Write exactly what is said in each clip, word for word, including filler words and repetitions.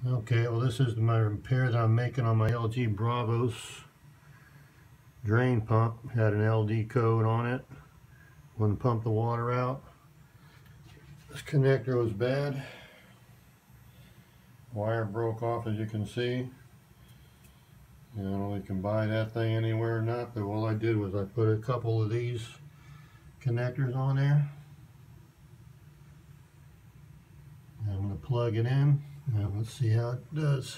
Okay, well this is my repair that I'm making on my L G Bravos drain pump. Had an L D code on it. Wouldn't pump the water out. This connector was bad. Wire broke off, as you can see. You know, you can buy that thing anywhere or not, but all I did was I put a couple of these connectors on there. And I'm going to plug it in and let's see how it does.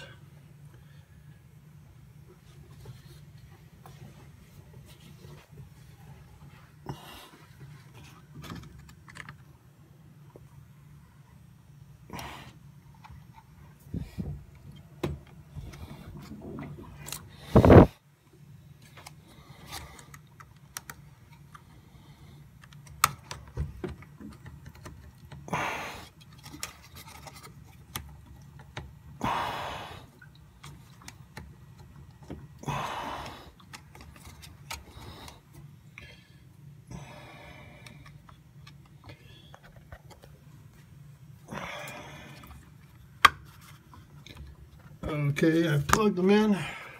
Okay, I've plugged them in.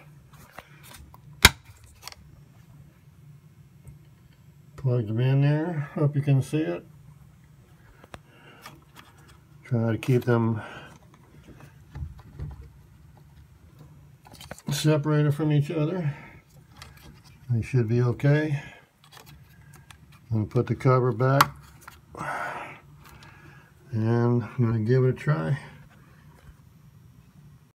Plugged them in there. Hope you can see it. Try to keep them separated from each other. They should be okay. I'm going to put the cover back and I'm going to give it a try.